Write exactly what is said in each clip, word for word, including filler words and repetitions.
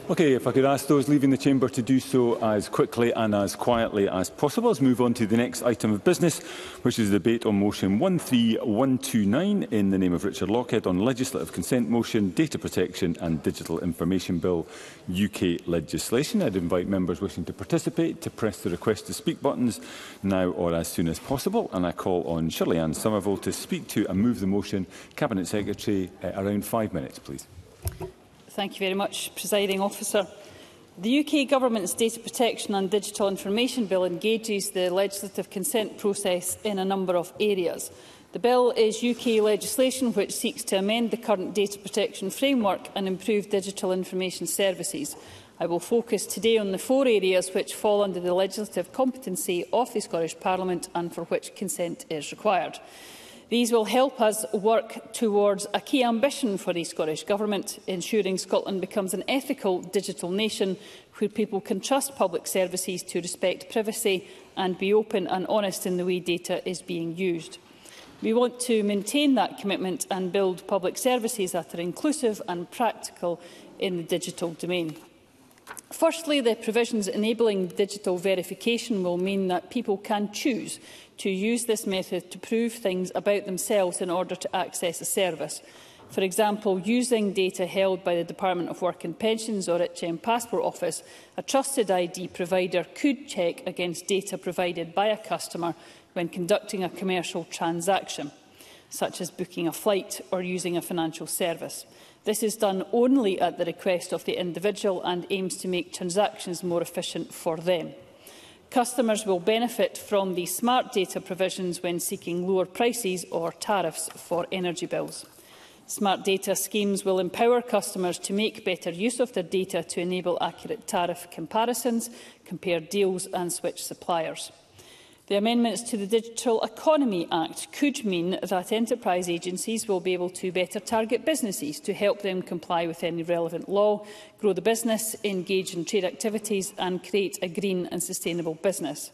Okay, if I could ask those leaving the chamber to do so as quickly and as quietly as possible. Let's move on to the next item of business, which is the debate on motion one three one two nine in the name of Richard Lockhead on legislative consent motion, data protection and digital information bill, U K legislation. I'd invite members wishing to participate to press the request to speak buttons now or as soon as possible. And I call on Shirley-Ann Somerville to speak to and move the motion. Cabinet Secretary, uh, around five minutes, please. Thank you very much, Presiding Officer. The U K Government's Data Protection and Digital Information Bill engages the legislative consent process in a number of areas. The bill is U K legislation which seeks to amend the current data protection framework and improve digital information services. I will focus today on the four areas which fall under the legislative competency of the Scottish Parliament and for which consent is required. These will help us work towards a key ambition for the Scottish Government, ensuring Scotland becomes an ethical digital nation where people can trust public services to respect privacy and be open and honest in the way data is being used. We want to maintain that commitment and build public services that are inclusive and practical in the digital domain. Firstly, the provisions enabling digital verification will mean that people can choose to use this method to prove things about themselves in order to access a service. For example, using data held by the Department of Work and Pensions or H M Passport Office, a trusted I D provider could check against data provided by a customer when conducting a commercial transaction, such as booking a flight or using a financial service. This is done only at the request of the individual and aims to make transactions more efficient for them. Customers will benefit from the smart data provisions when seeking lower prices or tariffs for energy bills. Smart data schemes will empower customers to make better use of their data to enable accurate tariff comparisons, compare deals and switch suppliers. The amendments to the Digital Economy Act could mean that enterprise agencies will be able to better target businesses to help them comply with any relevant law, grow the business, engage in trade activities and create a green and sustainable business.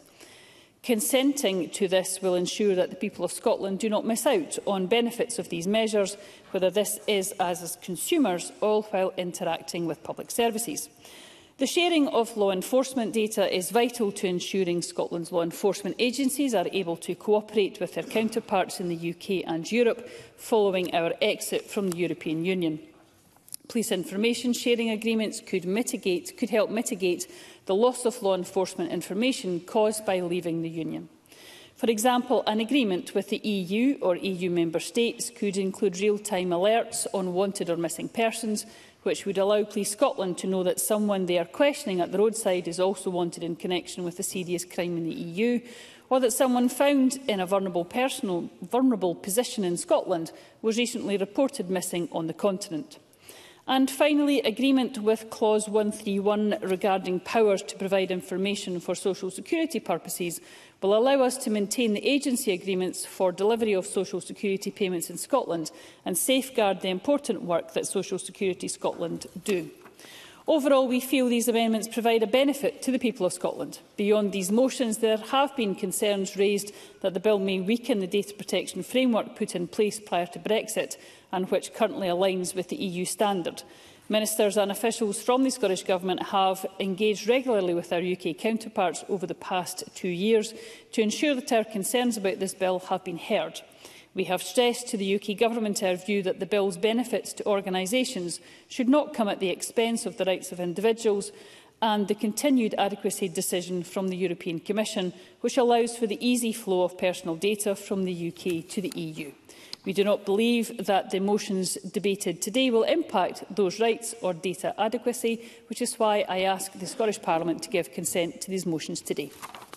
Consenting to this will ensure that the people of Scotland do not miss out on benefits of these measures, whether this is as consumers or while interacting with public services. The sharing of law enforcement data is vital to ensuring Scotland's law enforcement agencies are able to cooperate with their counterparts in the U K and Europe following our exit from the European Union. Police information sharing agreements could, mitigate, could help mitigate the loss of law enforcement information caused by leaving the Union. For example, an agreement with the E U or E U member states could include real-time alerts on wanted or missing persons, which would allow Police Scotland to know that someone they are questioning at the roadside is also wanted in connection with a serious crime in the E U, or that someone found in a vulnerable, personal, vulnerable position in Scotland was recently reported missing on the continent. And finally, agreement with Clause one thirty-one regarding powers to provide information for social security purposes will allow us to maintain the agency agreements for delivery of social security payments in Scotland and safeguard the important work that Social Security Scotland do. Overall, we feel these amendments provide a benefit to the people of Scotland. Beyond these motions, there have been concerns raised that the bill may weaken the data protection framework put in place prior to Brexit and which currently aligns with the E U standard. Ministers and officials from the Scottish Government have engaged regularly with our U K counterparts over the past two years to ensure that our concerns about this bill have been heard. We have stressed to the U K Government our view that the bill's benefits to organisations should not come at the expense of the rights of individuals, and the continued adequacy decision from the European Commission, which allows for the easy flow of personal data from the U K to the E U. We do not believe that the motions debated today will impact those rights or data adequacy, which is why I ask the Scottish Parliament to give consent to these motions today.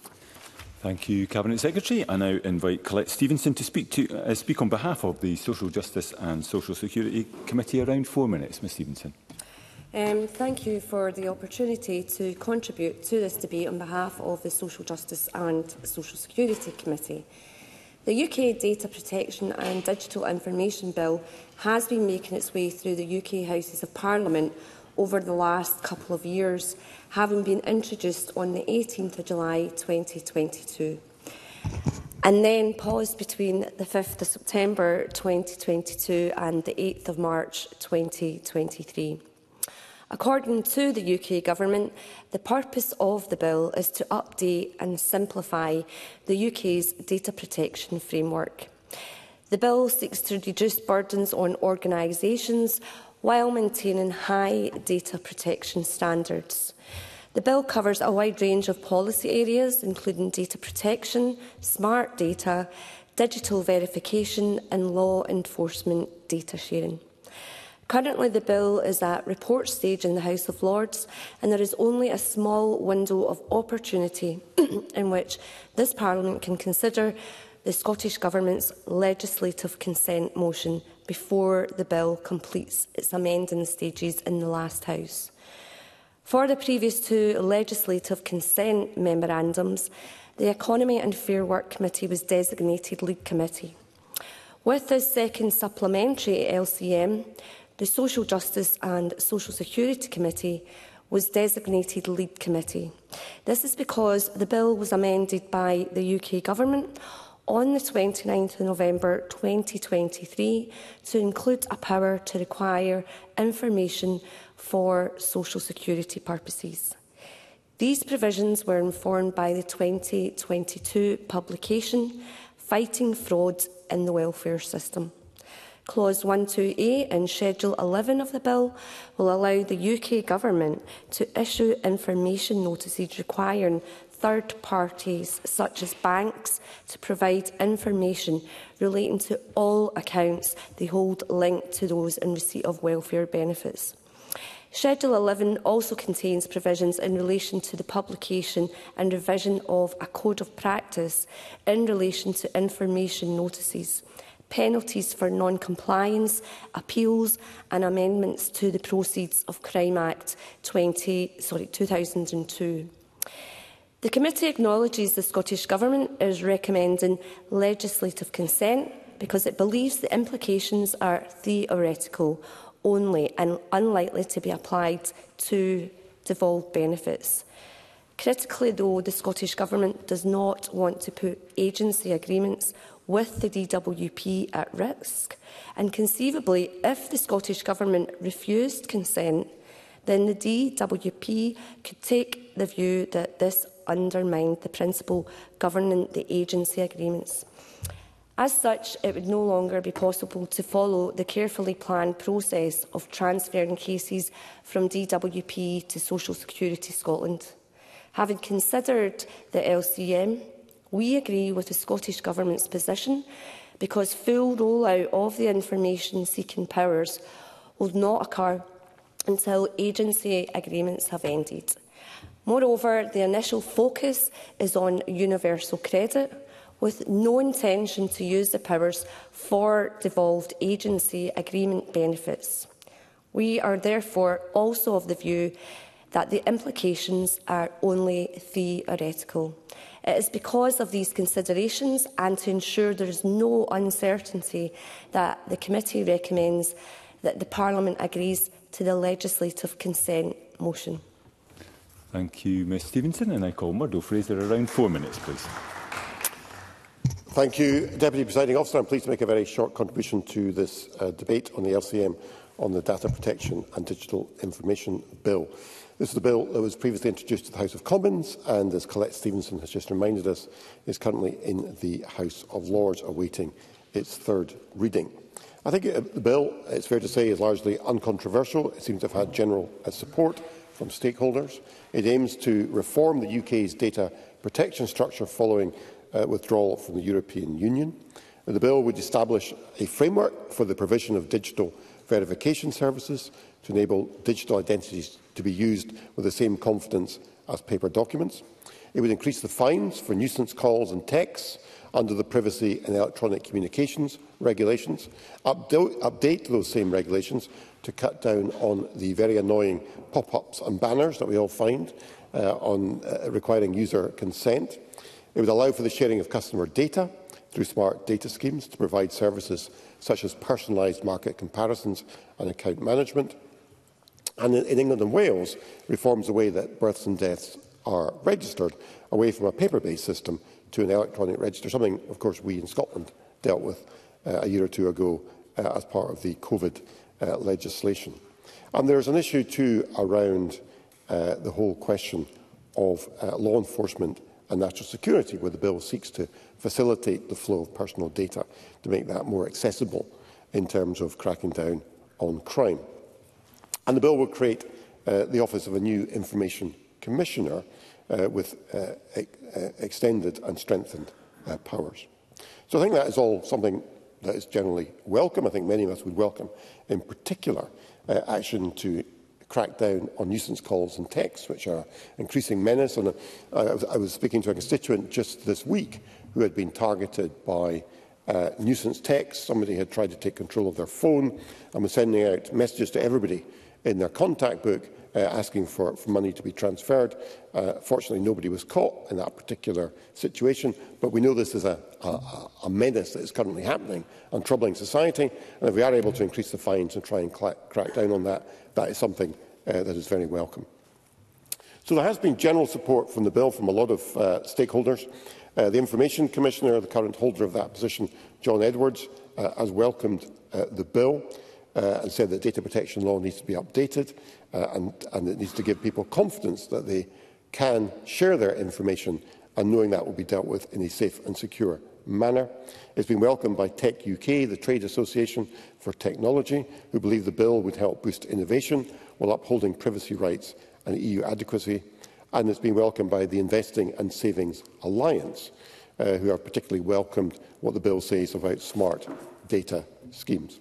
Thank you, Cabinet Secretary. I now invite Colette Stevenson to speak, to, uh, speak on behalf of the Social Justice and Social Security Committee. Around four minutes. Ms Stevenson. Um, thank you for the opportunity to contribute to this debate on behalf of the Social Justice and Social Security Committee. The U K Data Protection and Digital Information Bill has been making its way through the U K Houses of Parliament over the last couple of years, having been introduced on the eighteenth of July twenty twenty-two, and then paused between the fifth of September twenty twenty-two and the eighth of March twenty twenty-three. According to the U K Government, the purpose of the bill is to update and simplify the U K's data protection framework. The bill seeks to reduce burdens on organisations while maintaining high data protection standards. The bill covers a wide range of policy areas, including data protection, smart data, digital verification and law enforcement data sharing. Currently, the bill is at report stage in the House of Lords, and there is only a small window of opportunity in which this Parliament can consider the Scottish Government's legislative consent motion before the bill completes its amending stages in the last House. For the previous two legislative consent memorandums, the Economy and Fair Work Committee was designated lead committee. With this second supplementary L C M, the Social Justice and Social Security Committee was designated lead committee. This is because the bill was amended by the U K Government on the twenty-ninth of November twenty twenty-three to include a power to require information for social security purposes. These provisions were informed by the twenty twenty-two publication Fighting Fraud in the Welfare System. Clause one two A in Schedule eleven of the bill will allow the U K Government to issue information notices requiring third parties, such as banks, to provide information relating to all accounts they hold linked to those in receipt of welfare benefits. Schedule eleven also contains provisions in relation to the publication and revision of a code of practice in relation to information notices, penalties for non-compliance, appeals and amendments to the Proceeds of Crime Act twenty, sorry, two thousand two. The committee acknowledges the Scottish Government is recommending legislative consent because it believes the implications are theoretical only and unlikely to be applied to devolved benefits. Critically, though, the Scottish Government does not want to put agency agreements with the D W P at risk, and conceivably, if the Scottish Government refused consent, then the D W P could take the view that this undermined the principle governing the agency agreements. As such, it would no longer be possible to follow the carefully planned process of transferring cases from D W P to Social Security Scotland. Having considered the L C M, we agree with the Scottish Government's position because full rollout of the information-seeking powers will not occur until agency agreements have ended. Moreover, the initial focus is on universal credit, with no intention to use the powers for devolved agency agreement benefits. We are therefore also of the view that the implications are only theoretical. It is because of these considerations and to ensure there is no uncertainty that the committee recommends that the Parliament agrees to the legislative consent motion. Thank you, Ms Stevenson. And I call Murdo Fraser. Around four minutes, please. Thank you, Deputy Presiding Officer. I'm pleased to make a very short contribution to this uh, debate on the L C M on the Data Protection and Digital Information Bill. This is the bill that was previously introduced to the House of Commons and, as Colette Stevenson has just reminded us, is currently in the House of Lords awaiting its third reading. I think uh, the bill, it's fair to say, is largely uncontroversial. It seems to have had general uh, support from stakeholders. It aims to reform the U K's data protection structure following uh, withdrawal from the European Union. The bill would establish a framework for the provision of digital verification services to enable digital identities to be used with the same confidence as paper documents. It would increase the fines for nuisance calls and texts under the Privacy and Electronic Communications regulations, update, update those same regulations to cut down on the very annoying pop-ups and banners that we all find uh, on uh, requiring user consent. It would allow for the sharing of customer data through smart data schemes to provide services such as personalised market comparisons and account management. And in, in England and Wales, reforms the way that births and deaths are registered away from a paper-based system to an electronic register, something, of course, we in Scotland dealt with uh, a year or two ago uh, as part of the COVID uh, legislation. And there's an issue too around uh, the whole question of uh, law enforcement and national security, where the bill seeks to facilitate the flow of personal data to make that more accessible in terms of cracking down on crime. And the bill will create uh, the office of a new Information Commissioner uh, with uh, e uh, extended and strengthened uh, powers. So I think that is all something that is generally welcome. I think many of us would welcome, in particular, uh, action to crack down on nuisance calls and texts, which are increasing menace. And uh, I, was, I was speaking to a constituent just this week who had been targeted by uh, nuisance texts. Somebody had tried to take control of their phone and was sending out messages to everybody in their contact book uh, asking for, for money to be transferred. Uh, fortunately, nobody was caught in that particular situation, but we know this is a, a, a menace that is currently happening and troubling society, and if we are able to increase the fines and try and crack down on that, that is something uh, that is very welcome. So there has been general support from the bill from a lot of uh, stakeholders. Uh, the Information Commissioner, the current holder of that position, John Edwards, uh, has welcomed uh, the bill uh, and said that data protection law needs to be updated uh, and, and it needs to give people confidence that they can share their information, and knowing that will be dealt with in a safe and secure manner. It's been welcomed by Tech U K, the Trade Association for Technology, who believe the bill would help boost innovation while upholding privacy rights and E U adequacy. And it's been welcomed by the Investing and Savings Alliance, uh, who have particularly welcomed what the bill says about smart data schemes.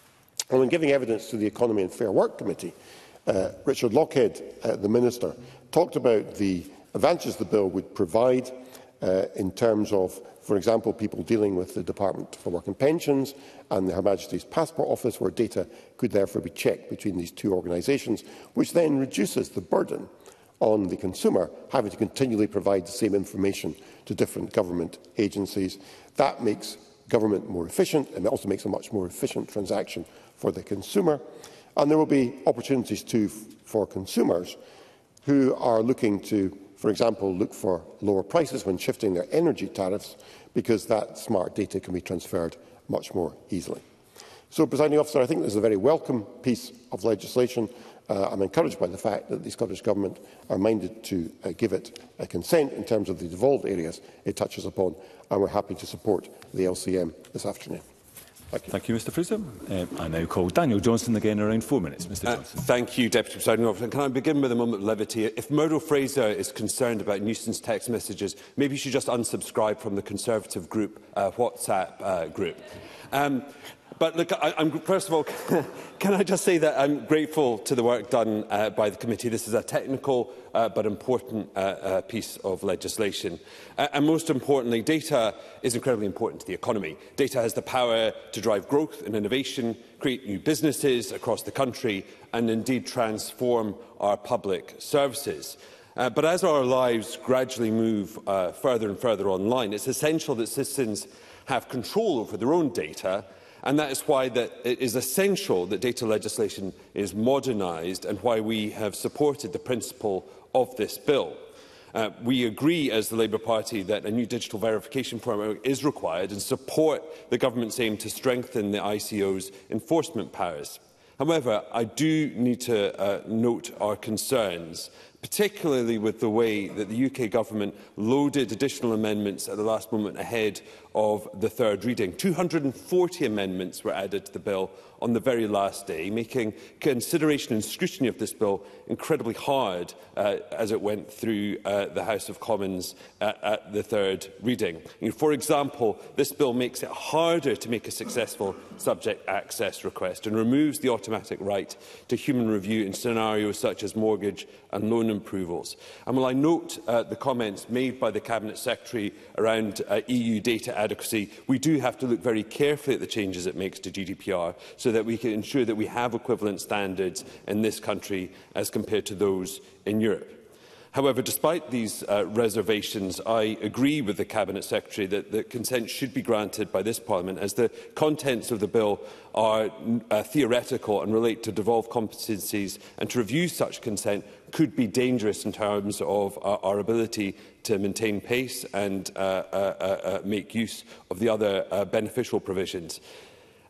And when giving evidence to the Economy and Fair Work Committee, uh, Richard Lockhead, uh, the Minister, talked about the advantages the bill would provide uh, in terms of, for example, people dealing with the Department for Work and Pensions and the Her Majesty's Passport Office, where data could therefore be checked between these two organisations, which then reduces the burden on the consumer having to continually provide the same information to different government agencies. That makes government more efficient, and it also makes a much more efficient transaction for the consumer. And there will be opportunities too for consumers who are looking to, for example, look for lower prices when shifting their energy tariffs, because that smart data can be transferred much more easily. So, Presiding Officer, I think this is a very welcome piece of legislation. Uh, I'm encouraged by the fact that the Scottish Government are minded to uh, give it a consent in terms of the devolved areas it touches upon, and we're happy to support the L C M this afternoon. Thank you. Thank you, Mr Fraser. Uh, I now call Daniel Johnson again, around four minutes. Mr Johnson. Uh, thank you, Deputy Presiding Officer. Can I begin with a moment of levity? If Murdo Fraser is concerned about nuisance text messages, maybe you should just unsubscribe from the Conservative group uh, WhatsApp uh, group. Um, But look, I, I'm, first of all, can I just say that I'm grateful to the work done uh, by the committee. This is a technical uh, but important uh, uh, piece of legislation. Uh, and most importantly, data is incredibly important to the economy. Data has the power to drive growth and innovation, create new businesses across the country, and indeed transform our public services. Uh, but as our lives gradually move uh, further and further online, it's essential that citizens have control over their own data. And that is why that it is essential that data legislation is modernised, and why we have supported the principle of this bill. Uh, we agree, as the Labour Party, that a new digital verification framework is required, and support the government's aim to strengthen the I C O's enforcement powers. However, I do need to uh, note our concerns, particularly with the way that the U K Government loaded additional amendments at the last moment ahead of the third reading. two hundred and forty amendments were added to the bill on the very last day, making consideration and scrutiny of this bill incredibly hard uh, as it went through uh, the House of Commons at, at the third reading. You know, for example, this bill makes it harder to make a successful subject access request and removes the automatic right to human review in scenarios such as mortgage and loan approvals. And while I note uh, the comments made by the Cabinet Secretary around uh, E U data adequacy, we do have to look very carefully at the changes it makes to G D P R, so that we can ensure that we have equivalent standards in this country as compared to those in Europe. However, despite these uh, reservations, I agree with the Cabinet Secretary that the consent should be granted by this Parliament, as the contents of the bill are uh, theoretical and relate to devolved competencies, and to review such consent could be dangerous in terms of uh, our ability to maintain pace and uh, uh, uh, make use of the other uh, beneficial provisions.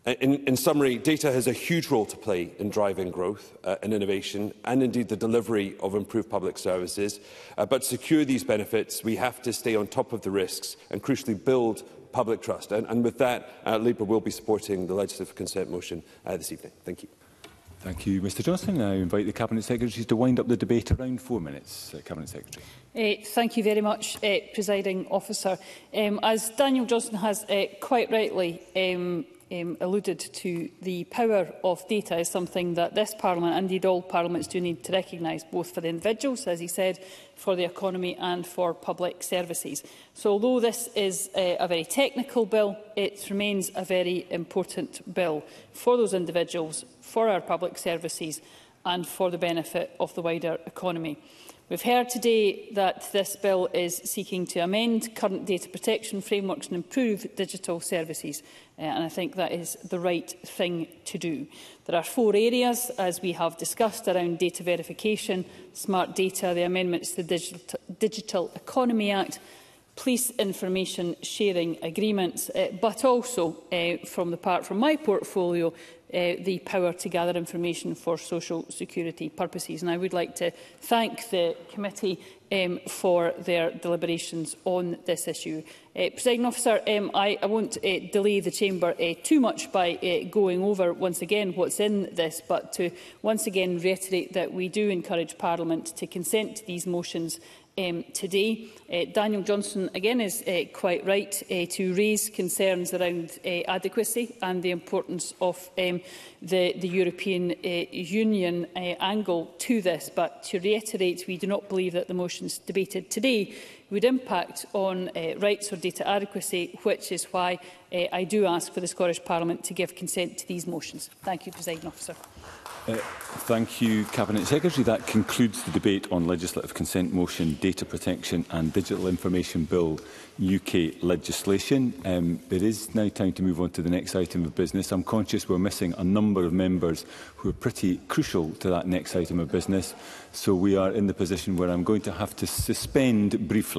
In, in summary, data has a huge role to play in driving growth uh, and innovation, and indeed the delivery of improved public services. Uh, but to secure these benefits, we have to stay on top of the risks and crucially build public trust. And, and with that, uh, Labour will be supporting the legislative consent motion uh, this evening. Thank you. Thank you, Mr Johnson. I invite the Cabinet Secretaries to wind up the debate around four minutes. Uh, Cabinet Secretary. Uh, thank you very much, uh, Presiding Officer. Um, as Daniel Johnson has uh, quite rightly um, um, alluded to, the power of data is something that this Parliament, and indeed all Parliaments, do need to recognise, both for the individuals, as he said, for the economy and for public services. So although this is uh, a very technical bill, it remains a very important bill for those individuals, for our public services and for the benefit of the wider economy. We've heard today that this bill is seeking to amend current data protection frameworks and improve digital services, uh, and I think that is the right thing to do. There are four areas, as we have discussed, around data verification, smart data, the amendments to the Digital, Digital Economy Act, police information sharing agreements, uh, but also, uh, from the part from my portfolio, Uh, the power to gather information for social security purposes. And I would like to thank the committee um, for their deliberations on this issue. Uh, Presiding Officer, um, I, I won't uh, delay the Chamber uh, too much by uh, going over once again what's in this, but to once again reiterate that we do encourage Parliament to consent to these motions Um, today. Uh, Daniel Johnson again is uh, quite right uh, to raise concerns around uh, adequacy and the importance of um, the, the European uh, Union uh, angle to this, but to reiterate, we do not believe that the motions debated today would impact on uh, rights or data adequacy, which is why uh, I do ask for the Scottish Parliament to give consent to these motions. Thank you, Presiding Officer. Uh, thank you, Cabinet Secretary. That concludes the debate on legislative consent motion, data protection and digital information bill U K legislation. Um, it is now time to move on to the next item of business. I'm conscious we're missing a number of members who are pretty crucial to that next item of business. So we are in the position where I'm going to have to suspend briefly